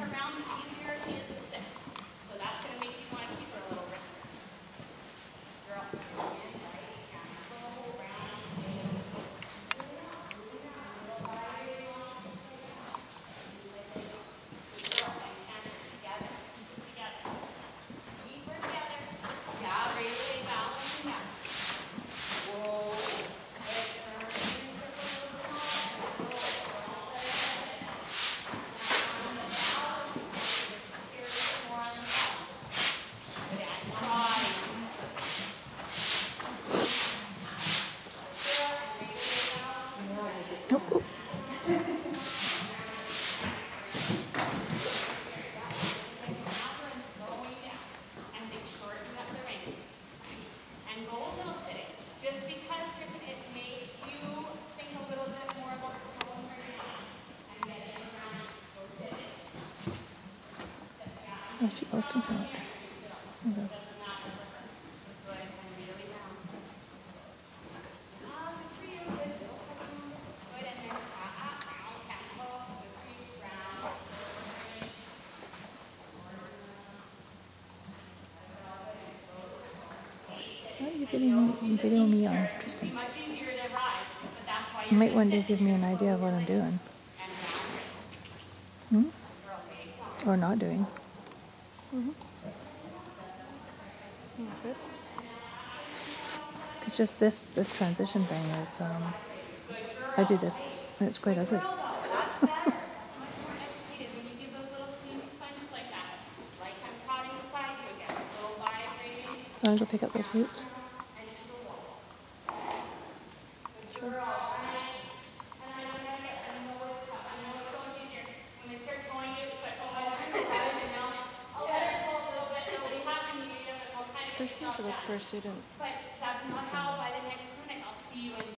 around, the easier it is to sit. So that's going to make you want to keep her a little wrister. Girl, in, right, cancel, round, Nope. And go a little sitting. Just because, Kristen, it makes you think a little bit more about controlling her down and getting around, go sitting. Oh, she posting so much. Okay. Why are you videoing me on Tristan? You might one day give me an idea of what I'm doing. Or not doing. It's just this transition thing is, I do this, and it's quite ugly. Want to go pick up those boots? First, you should look for a student. But that's not how by the next clinic I'll see you in